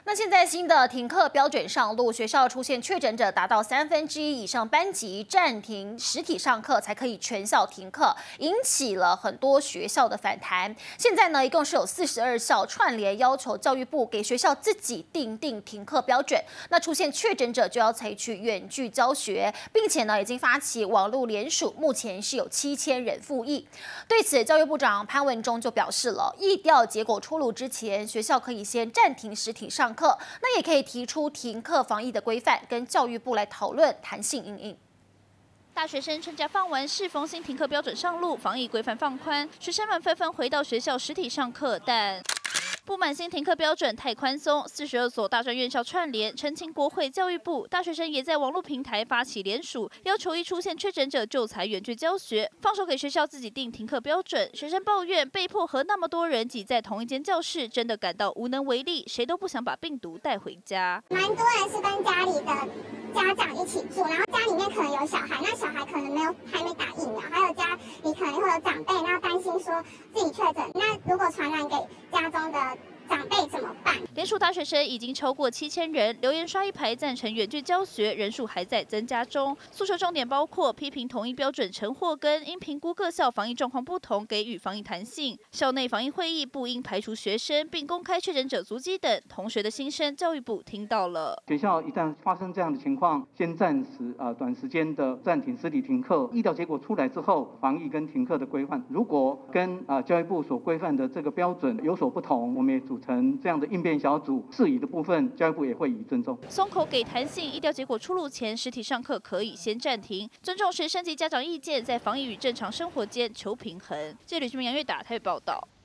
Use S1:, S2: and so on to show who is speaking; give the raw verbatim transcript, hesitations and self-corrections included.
S1: 那现在新的停课标准上路，学校出现确诊者达到三分之一以上，班级暂停实体上课才可以全校停课，引起了很多学校的反弹。现在呢，一共是有四十二校串联要求教育部给学校自己订定停课标准。那出现确诊者就要采取远距教学，并且呢，已经发起网络联署，目前是有七千人附议。对此，教育部长潘文忠就表示了，疫调结果出炉之前，学校可以先暂停实体上课。那也可以提出停课防疫的规范，跟教育部来讨论弹性因应。
S2: 大学生春假放完，适逢新停课标准上路，防疫规范放宽，学生们纷纷回到学校实体上课，但不满新停课标准太宽松，四十二所大专院校串联澄清国会、教育部，大学生也在网络平台发起联署，要求一出现确诊者就采远距教学，放手给学校自己定停课标准。学生抱怨被迫和那么多人挤在同一间教室，真的感到无能为力，谁都不想把病毒带回家。
S3: 蛮多人是跟家里的家长一起住，然后家里面可能有小孩，那小孩可能没有还没打疫苗，还有家里可能会有长辈，那担心说自己确诊，那如果传染给家中的长辈怎么办？
S2: 联署大学生已经超过七千人，留言刷一排赞成远距教学，人数还在增加中。诉求重点包括批评统一标准成祸根，因评估各校防疫状况不同，给予防疫弹性；校内防疫会议不应排除学生，并公开确诊者足迹等。同学的心声，教育部听到了。
S4: 学校一旦发生这样的情况，先暂时呃短时间的暂停实体停课。疫调结果出来之后，防疫跟停课的规范，如果跟啊、呃、教育部所规范的这个标准有所不同，我们也组成这样的应变小组，适宜的部分教育部也会予以尊重。
S2: 松口给弹性，疫调结果出炉前，实体上课可以先暂停，尊重学生及家长意见，在防疫与正常生活间求平衡。记者吕俊明、杨月达台北报道。